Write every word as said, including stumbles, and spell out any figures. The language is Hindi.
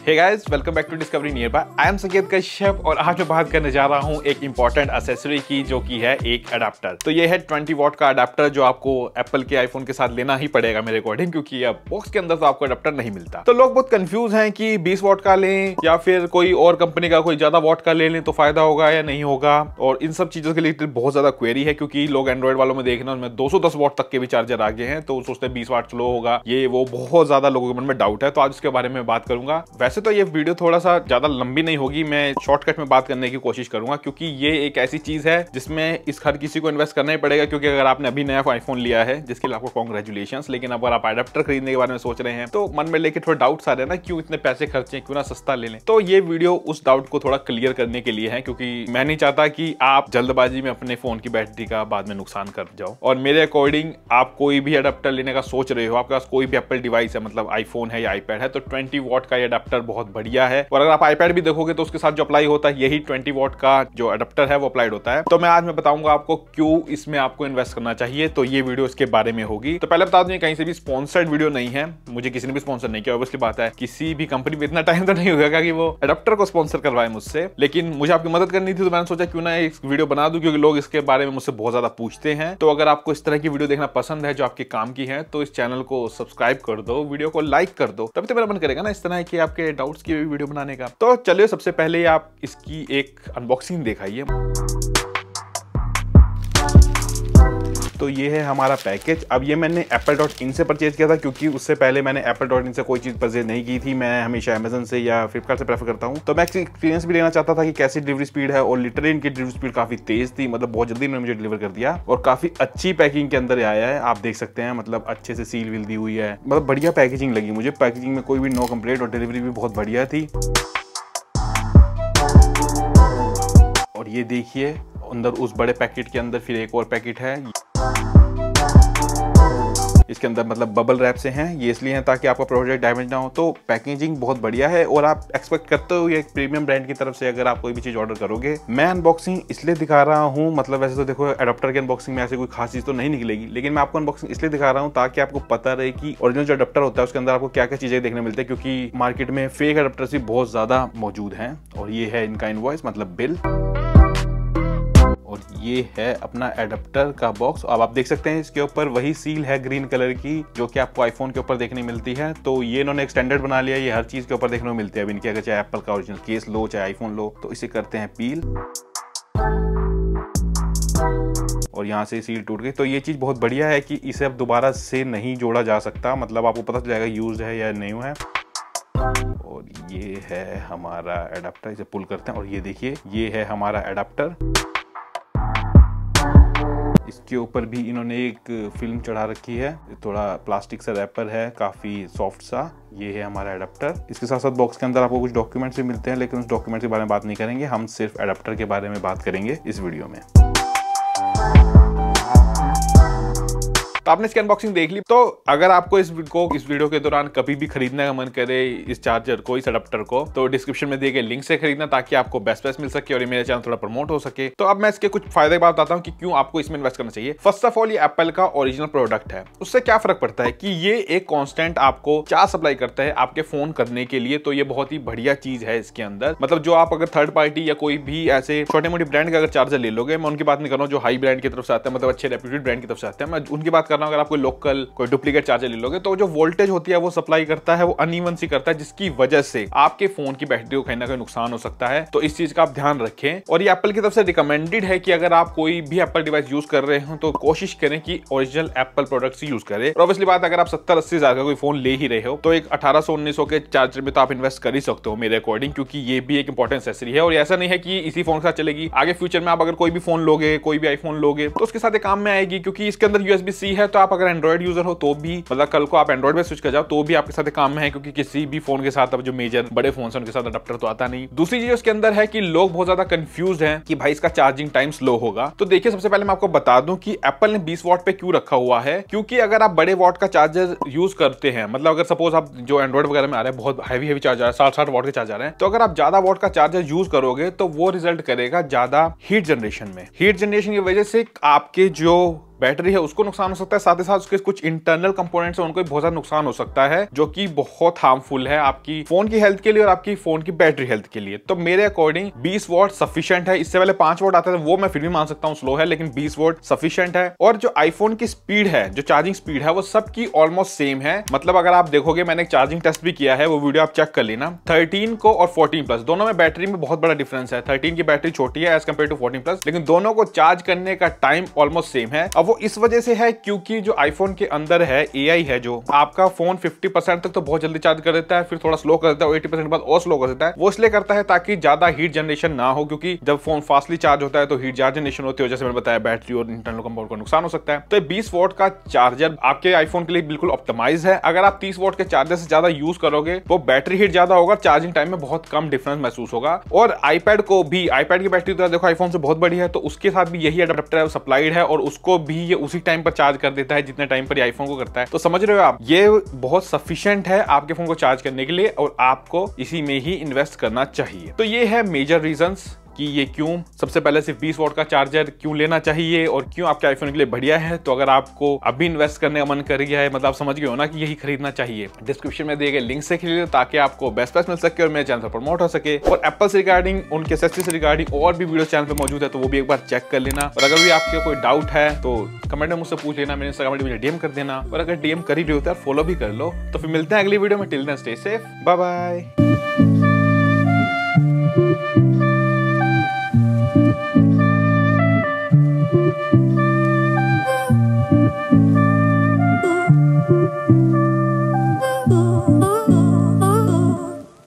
Hey guys, welcome back to discovery nearby. I am Sanket Kashyap और आज मैं बात करने जा रहा हूँ एक इंपॉर्टेंट एक्सेसरी की, जो की है एक अडेप्टर। तो ये है ट्वेंटी वॉट का अडेप्टर जो आपको एप्पल के आईफोन के साथ लेना ही पड़ेगा मेरे अकॉर्डिंग, क्योंकि अब बॉक्स के अंदर तो आपको अडेप्टर नहीं मिलता। तो लोग बहुत कंफ्यूज हैं कि बीस वॉट का लें या फिर कोई और कंपनी का कोई ज्यादा वॉट का ले लें तो फायदा होगा या नहीं होगा। और इन सब चीजों के लिए बहुत ज्यादा क्वेरी है, क्योंकि लोग एंड्रॉइड वालों में देखना उसमें दो सौ दस वॉट तक के भी चार्जर आ गए हैं, तो सोचते हैं बीस वाट स्लो होगा, ये वो बहुत ज्यादा लोगों के मन में डाउट है। तो आज उसके बारे में बात करूंगा। वैसे तो ये वीडियो थोड़ा सा ज्यादा लंबी नहीं होगी, मैं शॉर्टकट में बात करने की कोशिश करूंगा, क्योंकि ये एक ऐसी चीज है जिसमें इस हर किसी को इन्वेस्ट करना ही पड़ेगा। क्योंकि अगर आपने अभी नया आईफोन लिया है, जिसके लिए आपको कांग्रेचुलेशंस, लेकिन अगर आप अडेप्टर खरीदने के बारे में सोच रहे हैं तो मन में लेके थोड़ा डाउट्स आ रहे हैं ना, क्यों इतने पैसे खर्चे, क्यों ना सस्ता ले लें। तो ये वीडियो उस डाउट को थोड़ा क्लियर करने के लिए है, क्योंकि मैं नहीं चाहता कि आप जल्दबाजी में अपने फोन की बैटरी का बाद में नुकसान कर जाओ। और मेरे अकॉर्डिंग आप कोई भी अडेप्टर लेने का सोच रहे हो, आपके पास कोई भी एप्पल डिवाइस है, मतलब आईफोन है या आईपैड है, तो ट्वेंटी वॉट का ये अडेप्टर बहुत बढ़िया है। और अगर आप आईपैड भी देखोगे तो उसके साथ जो अप्लाई होता है, यही ट्वेंटी वॉट का जो अडेप्टर है वो अप्लाइड होता है। तो मैं आज मैं बताऊंगा आपको क्यों इसमें आपको इन्वेस्ट करना चाहिए। तो ये वीडियो इसके बारे में होगी। तो पहले बता दूं, कहीं से भी स्पॉन्सर्ड वीडियो नहीं है, मुझे किसी ने भी स्पॉन्सर नहीं किया। ऑब्वियसली बात है, किसी भी कंपनी में इतना टाइम तो नहीं होगा कि वो अडेप्टर को स्पॉन्सर करवाए मुझसे, लेकिन मुझे आपकी मदद करनी थी, तो मैंने सोचा क्यों ना एक वीडियो बना दूं, क्योंकि लोग इसके बारे में मुझसे बहुत ज्यादा पूछते हैं। तो अगर आपको इस तरह की वीडियो देखना पसंद है जो आपके काम की है, तो इस चैनल को सब्सक्राइब कर दो, वीडियो को लाइक कर दो, तभी तो मेरा मन करेगा ना इस तरह की आपके डाउट्स की वीडियो बनाने का। तो चलिए सबसे पहले आप इसकी एक अनबॉक्सिंग दिखाइए। तो ये है हमारा पैकेज। अब ये मैंने एप्पल डॉट इन से परचेज किया था, क्योंकि उससे पहले मैंने एप्पल डॉट इन से कोई चीज परचेज नहीं की थी। मैं हमेशा अमेजन से या फ्लिपकार्ट से प्रेफर करता हूँ। तो मैं एक्सपीरियंस भी लेना चाहता था कि कैसी डिलीवरी स्पीड है, और लिटरली इनकी डिलीवरी स्पीड काफी तेज थी, मतलब बहुत जल्दी इन्होंने मुझे डिलीवर कर दिया और काफी अच्छी पैकिंग के अंदर आया है। आप देख सकते हैं, मतलब अच्छे से सील विल दी हुई है, मतलब बढ़िया पैकेजिंग लगी मुझे। पैकेजिंग में कोई भी नो कंप्लेंट, और डिलीवरी भी बहुत बढ़िया थी। और ये देखिए अंदर उस बड़े पैकेट के अंदर फिर एक और पैकेट है। इसके अंदर मतलब बबल रैप से हैं, ये इसलिए हैं ताकि आपका प्रोडक्ट डैमेज ना हो। तो पैकेजिंग बहुत बढ़िया है, और आप एक्सपेक्ट करते हो ये एक प्रीमियम ब्रांड की तरफ से अगर आप कोई भी चीज ऑर्डर करोगे। मैं अनबॉक्सिंग इसलिए दिखा रहा हूँ, मतलब वैसे तो देखो अडेप्टर के अनबॉक्सिंग में ऐसे कोई खास चीज तो नहीं निकलेगी, लेकिन मैं आपको अनबॉक्सिंग इसलिए दिखा रहा हूँ ताकि आपको पता रहे कि ओरिजिनल जो अडेप्टर होता है उसके अंदर आपको क्या क्या चीजें देखने मिलती है, क्योंकि मार्केट में फेक अडेप्टर्स भी बहुत ज्यादा मौजूद हैं। और ये है इनका इनवॉइस, मतलब बिल, और ये है अपना एडेप्टर का बॉक्स। अब आप देख सकते हैं इसके ऊपर वही सील है ग्रीन कलर की, जो कि आपको आईफोन के ऊपर देखने मिलती है। तो ये इन्होंने एक स्टैंडर्ड बना लिया, ये हर चीज के ऊपर देखने को मिलती है। अब इनके अगर चाहे एप्पल का ओरिजिनल केस लो, चाहे आईफोन लो, तो इसे करते हैं पील, और यहाँ से सील टूट गई। तो ये चीज बहुत बढ़िया है कि इसे अब दोबारा से नहीं जोड़ा जा सकता, मतलब आपको पता चल जाएगा यूज है या नहीं है। और ये है हमारा एडेप्टर, इसे पुल करते हैं और ये देखिए ये है हमारा एडेप्टर। इसके ऊपर भी इन्होंने एक फिल्म चढ़ा रखी है, थोड़ा प्लास्टिक सा रैपर है, काफी सॉफ्ट सा। ये है हमारा एडेप्टर। इसके साथ साथ बॉक्स के अंदर आपको कुछ डॉक्यूमेंट्स भी मिलते हैं, लेकिन उस डॉक्यूमेंट्स के बारे में बात नहीं करेंगे, हम सिर्फ एडेप्टर के बारे में बात करेंगे इस वीडियो में। तो आपने इसकी अनबॉक्सिंग देख ली। तो अगर आपको इस को इस वीडियो के दौरान कभी भी खरीदने का मन करे इस चार्जर को, इस अडेप्टर को, तो डिस्क्रिप्शन में दिए गए लिंक से खरीदना, ताकि आपको बेस्ट प्राइस मिल सके और ये मेरे चैनल थोड़ा प्रमोट हो सके। तो अब मैं इसके कुछ फायदे की बात बताता हूँ कि क्यों आपको इसमें इन्वेस्ट करना चाहिए। फर्स्ट ऑफ ऑल, ये एप्पल का ओरिजिनल प्रोडक्ट है। उससे क्या फर्क पड़ता है कि ये एक कांस्टेंट आपको चार्ज सप्लाई करता है आपके फोन करने के लिए। तो ये बहुत ही बढ़िया चीज है इसके अंदर। मतलब जो आप अगर थर्ड पार्टी या कोई भी ऐसे छोटे मोटे ब्रांड का अगर चार्जर ले लोगे, मैं उनकी बात नहीं कर रहा हूँ जो हाई ब्रांड की तरफ से आते हैं, मतलब अच्छे रेप्यूटेड ब्रांड की तरफ से आते हैं, मैं उनकी बात कर रहा हूँ। अगर आप कोई लोकल कोई डुप्लीकेट चार्जर ले लोगे, तो जो वोल्टेज होती है वो सप्लाई करता है, वो अनइवन सी करता है, जिसकी वजह से आपके फोन की बैटरी को कहीं ना कहीं नुकसान हो सकता है। तो इस चीज का आप ध्यान रखें। और ये एप्पल की तरफ से रिकमेंडेड है कि अगर आप कोई भी एप्पल डिवाइस यूज कर रहे हो तो कोशिश करें कि ओरिजिनल एप्पल प्रोडक्ट्स यूज करें। और ऑब्वियसली बात, अगर आप सत्तर अस्सी हजार का कोई फोन ले ही रहे हो, तो एक अठारह सौ उन्नीस सौ के चार्जर में तो आप इन्वेस्ट कर ही सकते हो मेरे अकॉर्डिंग, क्योंकि ये भी एक इंपॉर्टेंट एक्सेसरी है। और ऐसा नहीं है कि इसी फोन के साथ चलेगी, आगे फ्यूचर में आप अगर कोई भी फोन लोगे, कोई भी आईफोन लोगे, तो उसके साथ काम में आएगी, क्योंकि इसके अंदर यूएसबी सी है। तो आप अगर एंड्रॉइड यूजर हो तो भी, मतलब कल को आप एंड्रॉइड में स्विच कर जाओ तो भी आपके साथ काम में है, क्योंकि किसी भी फोन के साथ अब जो मेजर बड़े फोन है उनके साथ अडेप्टर तो आता नहीं। दूसरी चीज उसके अंदर है कि लोग बहुत ज्यादा कंफ्यूज हैं कि भाई इसका चार्जिंग टाइम स्लो होगा। तो देखिए, सबसे पहले मैं आपको बता दूं कि एप्पल ने बीस वॉट पे क्यों रखा हुआ है। क्योंकि अगर आप बड़े वॉट का चार्जर यूज करते हैं, मतलब अगर सपोज आप जो एंड्रॉइड वगैरह में आ रहे हैं बहुत हैवी हैवी चार्जर, साठ साठ वॉट के चार्जर हैं, तो अगर आप ज्यादा वॉट का चार्जर यूज करोगे तो वो रिजल्ट करेगा ज्यादा हीट जनरेशन में। हीट जनरेशन की वजह से आपके जो बैटरी है उसको नुकसान हो सकता है, साथ ही साथ उसके कुछ इंटरनल कंपोनेंट्स हैं उनको भी बहुत ज्यादा नुकसान हो सकता है, जो कि बहुत हार्मफुल है आपकी फोन की हेल्थ के लिए और आपकी फोन की बैटरी हेल्थ के लिए। तो मेरे अकॉर्डिंग बीस वॉट सफिशिएंट है। इससे पहले पांच वॉट आता था, वो मैं फिर भी मान सकता हूँ स्लो है, लेकिन बीस वॉट सफिशिएंट है। और जो आईफोन की स्पीड है, जो चार्जिंग स्पीड है, वो सबकी ऑलमोस्ट सेम है। मतलब अगर आप देखोगे, मैंने एक चार्जिंग टेस्ट भी किया है, वो वीडियो आप चेक कर लेना। थर्टीन को और फोर्टीन प्लस दोनों में बैटरी में बहुत बड़ा डिफरेंस है। थर्टीन की बैटरी छोटी है as compared to fourteen plus, लेकिन दोनों को चार्ज करने का टाइम ऑलमोस्ट सेम है। अब वो इस वजह से है क्योंकि जो आईफोन के अंदर है एआई है, जो आपका फोन फिफ्टी परसेंट तक तो बहुत जल्दी चार्ज कर देता है, फिर थोड़ा स्लो कर देता है, एटी परसेंट बाद और स्लो कर देता है। वो इसलिए करता है ताकि ज्यादा हीट जनरेशन ना हो, क्योंकि जब फोन फास्टली चार्ज होता है तो हीट ज्यादा जनरेशन होती है, जैसे मैंने बताया बैटरी और इंटरनल कंपाउंड को नुकसान हो सकता है। तो बीस वोट का चार्जर आपके आईफोन के लिए बिल्कुल ऑप्टिमाइज है। अगर आप तीस वोट के चार्जर से ज्यादा यूज करोगे तो बैटरी हीट ज्यादा होगा, चार्जिंग टाइम में बहुत कम डिफरेंस महसूस होगा। और आईपैड को भी, आईपैड की बैटरी तो देखो आईफोन से बहुत बड़ी है, तो उसके साथ भी यही अडेप्टर सप्लाइड है और उसको भी ये उसी टाइम पर चार्ज कर देता है जितने टाइम पर आईफोन को करता है। तो समझ रहे हो आप, ये बहुत सफिशिएंट है आपके फोन को चार्ज करने के लिए और आपको इसी में ही इन्वेस्ट करना चाहिए। तो ये है मेजर रीजंस कि ये क्यों सबसे पहले सिर्फ बीस वॉट का चार्जर क्यों लेना चाहिए और क्यों आपके आईफोन के लिए बढ़िया है। तो अगर आपको अभी इन्वेस्ट करने का मन कर गया है, मतलब आप समझ गए हो ना कि यही खरीदना चाहिए, डिस्क्रिप्शन में दिए गए लिंक से खरीदो ताकि आपको बेस्ट प्राइस मिल सके और मेरे चैनल पर प्रमोट हो सके। और एप्पल से रिगार्डिंग, उनके एक्सेसरीज से रिगार्डिंग और भी वीडियो चैनल पर मौजूद है, तो वो भी एक बार चेक कर लेना। और अगर भी आपके कोई डाउट है तो कमेंट में मुझसे पूछ लेना, मेरे इंस्टाग्राम में डीएम कर देना। और अगर डीएम कर ही रहे हो तो फॉलो भी कर लो। तो फिर मिलते हैं अगली वीडियो में। Till then stay safe, bye bye.